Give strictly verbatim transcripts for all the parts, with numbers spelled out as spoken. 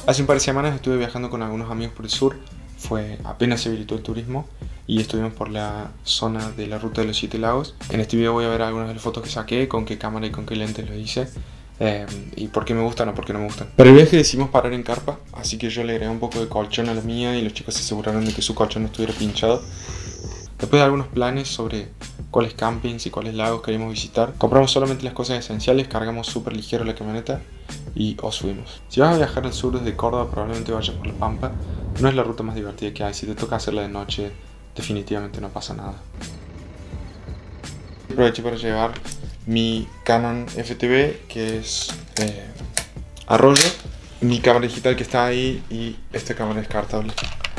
Hace un par de semanas estuve viajando con algunos amigos por el sur. Fue apenas se habilitó el turismo y estuvimos por la zona de la ruta de los siete lagos. En este video voy a ver algunas de las fotos que saqué, con qué cámara y con qué lentes lo hice, eh, y por qué me gustan o por qué no me gustan. Para el viaje decidimos parar en carpa, así que yo le agregué un poco de colchón a la mía y los chicos se aseguraron de que su colchón no estuviera pinchado. Después de algunos planes sobre cuáles campings y cuáles lagos queríamos visitar, compramos solamente las cosas esenciales, cargamos súper ligero la camioneta y os subimos. Si vas a viajar al sur desde Córdoba, probablemente vayas por La Pampa. No es la ruta más divertida que hay. Si te toca hacerla de noche, definitivamente no pasa nada. Aproveché para llevar mi Canon F T V, que es eh, a rollo, mi cámara digital que está ahí y esta cámara descartable.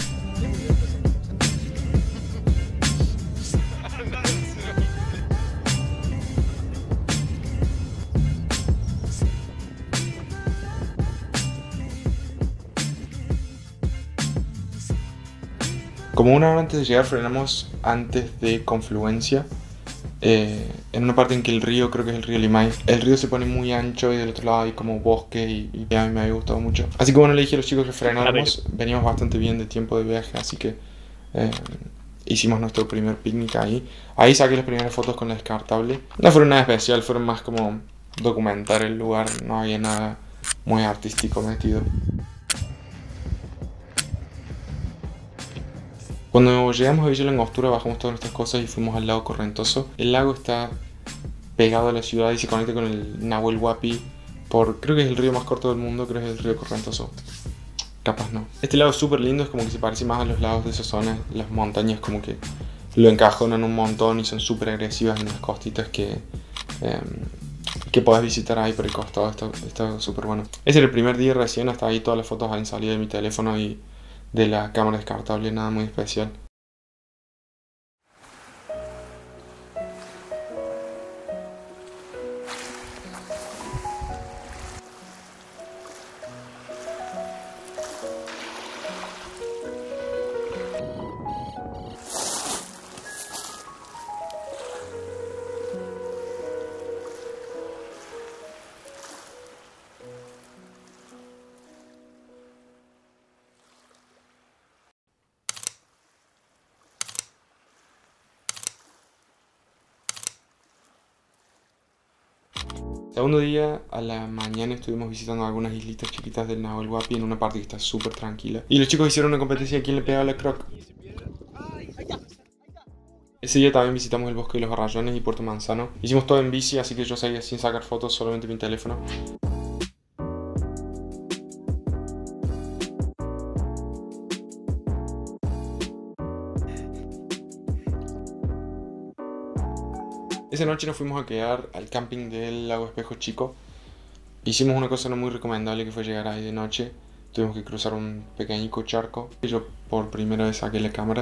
Como una hora antes de llegar frenamos antes de Confluencia, eh, en una parte en que el río, creo que es el río Limay, el río se pone muy ancho y del otro lado hay como bosque y, y a mí me había gustado mucho. Así que bueno, le dije a los chicos que frenáramos, veníamos bastante bien de tiempo de viaje, así que eh, hicimos nuestro primer picnic ahí. Ahí saqué las primeras fotos con la descartable. No fueron nada especial, fueron más como documentar el lugar, no había nada muy artístico metido. Cuando llegamos a Villa La Angostura bajamos todas nuestras cosas y fuimos al lago Correntoso. El lago está pegado a la ciudad y se conecta con el Nahuel Huapi por, creo que es el río más corto del mundo, creo que es el río Correntoso. Capaz no. Este lago es súper lindo, es como que se parece más a los lagos de esa zona. Las montañas como que lo encajonan un montón y son súper agresivas en las costitas que, eh, que podés visitar ahí por el costado. Está, está súper bueno. Ese era el primer día recién, hasta ahí todas las fotos han salido de mi teléfono y de la cámara descartable, nada muy especial. Segundo día, a la mañana estuvimos visitando algunas islitas chiquitas del Nahuel Huapi en una parte que está súper tranquila. Y los chicos hicieron una competencia de quién le pegaba la croc. Ese día también visitamos el bosque de los Arrayones y Puerto Manzano. Hicimos todo en bici, así que yo seguía sin sacar fotos, solamente mi teléfono. Esa noche nos fuimos a quedar al camping del Lago Espejo Chico. Hicimos una cosa no muy recomendable que fue llegar ahí de noche. Tuvimos que cruzar un pequeñico charco. Y yo por primera vez saqué la cámara.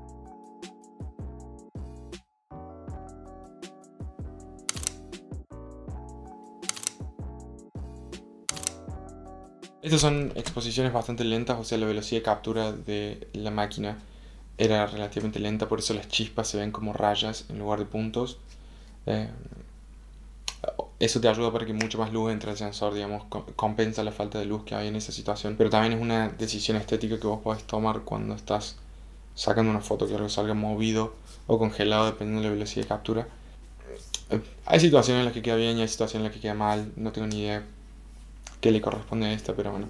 Estas son exposiciones bastante lentas, o sea, la velocidad de captura de la máquina era relativamente lenta, por eso las chispas se ven como rayas en lugar de puntos. Eh, eso te ayuda para que mucho más luz entre al sensor, digamos, compensa la falta de luz que hay en esa situación. Pero también es una decisión estética que vos podés tomar cuando estás sacando una foto, que algo salga movido o congelado dependiendo de la velocidad de captura. Eh, hay situaciones en las que queda bien y hay situaciones en las que queda mal, no tengo ni idea qué le corresponde a esta, pero bueno.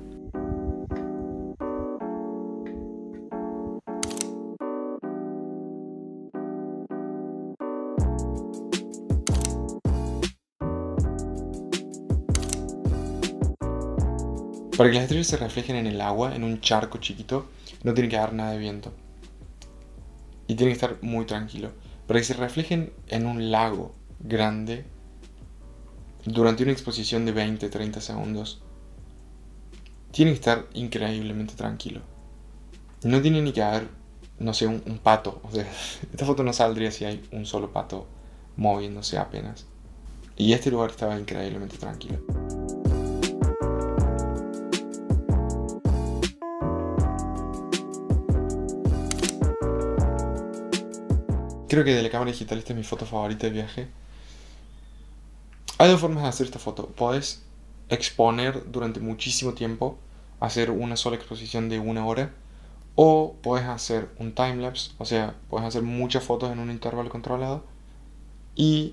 Para que las estrellas se reflejen en el agua, en un charco chiquito, no tiene que haber nada de viento. Y tiene que estar muy tranquilo. Para que se reflejen en un lago grande, durante una exposición de veinte a treinta segundos, tiene que estar increíblemente tranquilo. No tiene ni que haber, no sé, un, un pato. O sea, esta foto no saldría si hay un solo pato moviéndose apenas. Y este lugar estaba increíblemente tranquilo. Creo que de la cámara digital esta es mi foto favorita de viaje. Hay dos formas de hacer esta foto. Podés exponer durante muchísimo tiempo hacer una sola exposición de una hora, o puedes hacer un timelapse, o sea, puedes hacer muchas fotos en un intervalo controlado y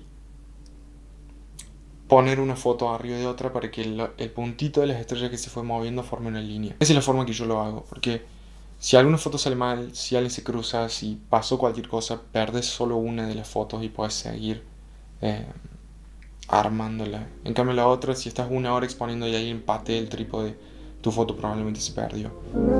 poner una foto arriba de otra para que el, el puntito de las estrellas que se fue moviendo forme una línea. Esa es la forma que yo lo hago, porque si alguna foto sale mal, si alguien se cruza, si pasó cualquier cosa, perdes solo una de las fotos y puedes seguir eh, armándola. En cambio la otra, si estás una hora exponiendo y hay empate del trípode, tu foto probablemente se perdió.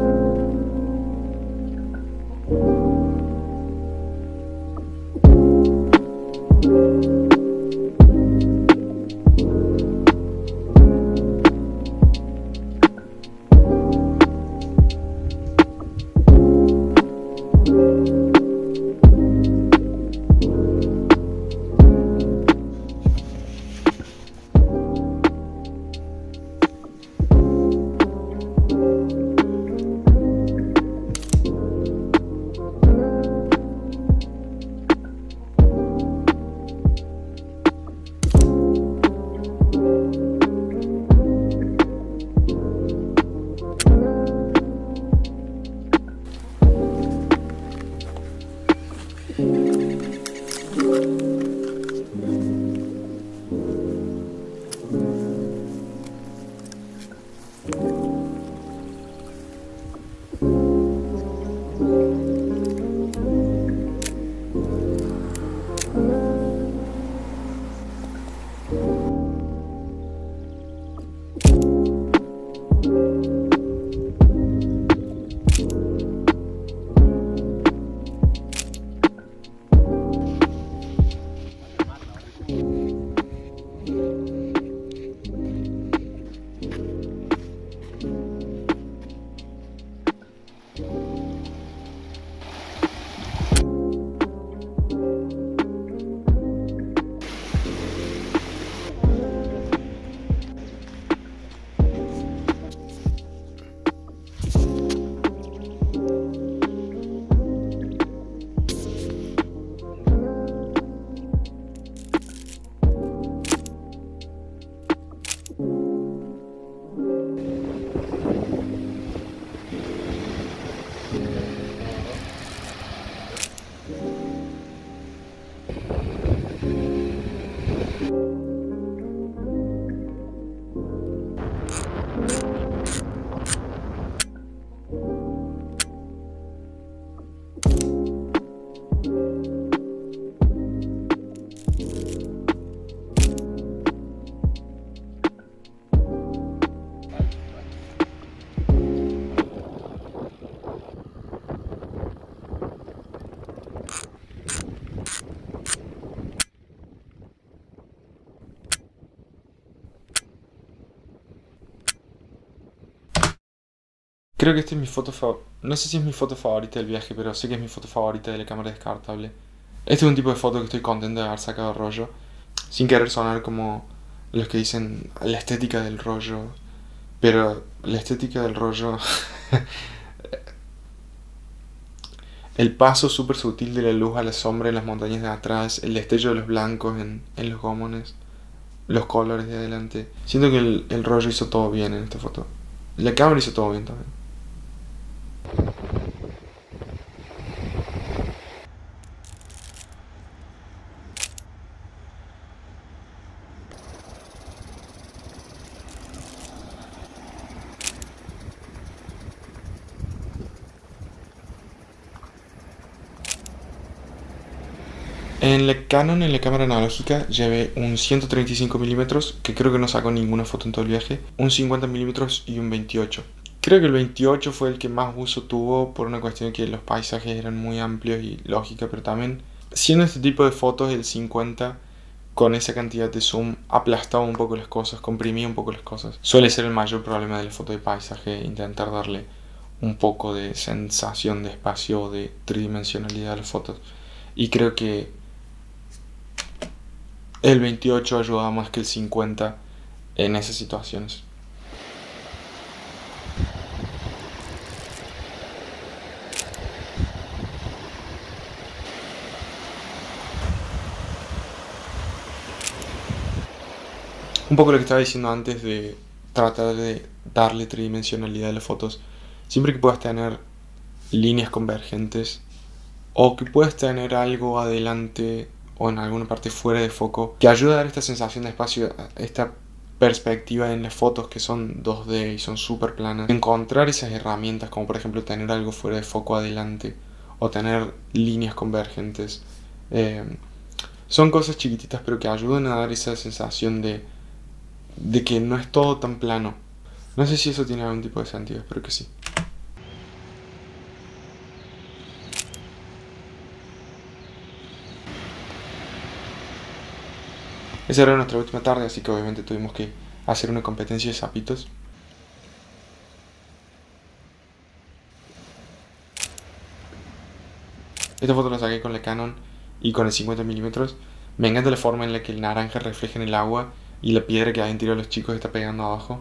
Creo que esta es mi foto favorita. No sé si es mi foto favorita del viaje, pero sé que es mi foto favorita de la cámara descartable. Este es un tipo de foto que estoy contento de haber sacado rollo. Sin querer sonar como los que dicen la estética del rollo. Pero la estética del rollo... el paso súper sutil de la luz a la sombra en las montañas de atrás. El destello de los blancos en, en los gómones. Los colores de adelante. Siento que el, el rollo hizo todo bien en esta foto. La cámara hizo todo bien también. En la Canon, en la cámara analógica, llevé un ciento treinta y cinco milímetros, que creo que no sacó ninguna foto en todo el viaje, un cincuenta milímetros y un veintiocho. Creo que el veintiocho fue el que más uso tuvo por una cuestión de que los paisajes eran muy amplios y lógica, pero también, siendo este tipo de fotos, el cincuenta, con esa cantidad de zoom, aplastaba un poco las cosas, comprimía un poco las cosas. Suele ser el mayor problema de la foto de paisaje, intentar darle un poco de sensación de espacio o de tridimensionalidad a las fotos. Y creo que el veintiocho ayuda más que el cincuenta en esas situaciones. Un poco lo que estaba diciendo antes de tratar de darle tridimensionalidad a las fotos. Siempre que puedas tener líneas convergentes o que puedas tener algo adelante o en alguna parte fuera de foco que ayude a dar esta sensación de espacio, esta perspectiva en las fotos que son dos D y son súper planas. Encontrar esas herramientas como por ejemplo tener algo fuera de foco adelante o tener líneas convergentes eh, son cosas chiquititas pero que ayudan a dar esa sensación de, de que no es todo tan plano. No sé si eso tiene algún tipo de sentido, espero que sí. Esa era nuestra última tarde, así que obviamente tuvimos que hacer una competencia de sapitos. Esta foto la saqué con la Canon y con el cincuenta milímetros. Me encanta la forma en la que el naranja refleja en el agua y la piedra que hay en tiro de los chicos está pegando abajo.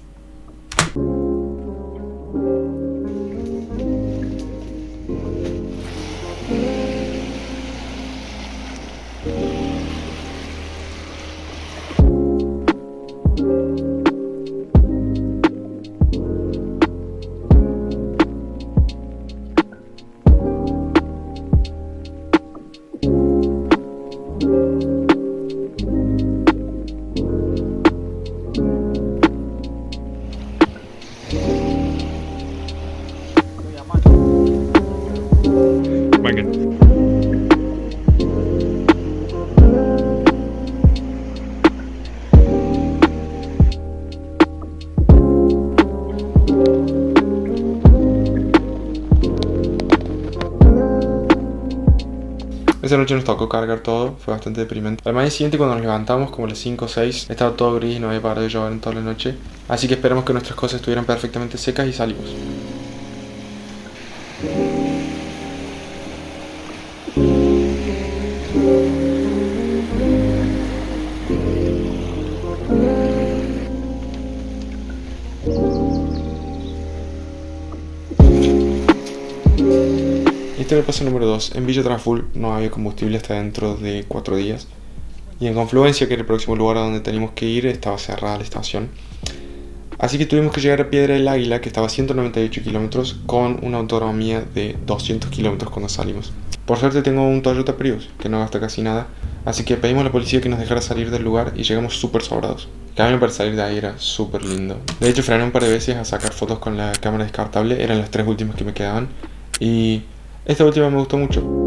Esa noche nos tocó cargar todo, fue bastante deprimente. Al mañana siguiente cuando nos levantamos, como a las cinco o seis, estaba todo gris y no había parado de llover en toda la noche. Así que esperamos que nuestras cosas estuvieran perfectamente secas y salimos. Este era el paso número dos. En Villa Traful no había combustible hasta dentro de cuatro días. Y en Confluencia, que era el próximo lugar a donde teníamos que ir, estaba cerrada la estación. Así que tuvimos que llegar a Piedra del Águila, que estaba a ciento noventa y ocho kilómetros, con una autonomía de doscientos kilómetros cuando salimos. Por suerte tengo un Toyota Prius, que no gasta casi nada, así que pedimos a la policía que nos dejara salir del lugar y llegamos súper sobrados. El camino para salir de ahí era súper lindo. De hecho, frené un par de veces a sacar fotos con la cámara descartable, eran las tres últimas que me quedaban, y esta última me gustó mucho.